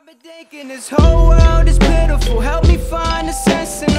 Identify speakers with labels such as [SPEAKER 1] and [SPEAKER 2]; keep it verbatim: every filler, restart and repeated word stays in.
[SPEAKER 1] been thinking this whole world is pitiful. Help me find a sense in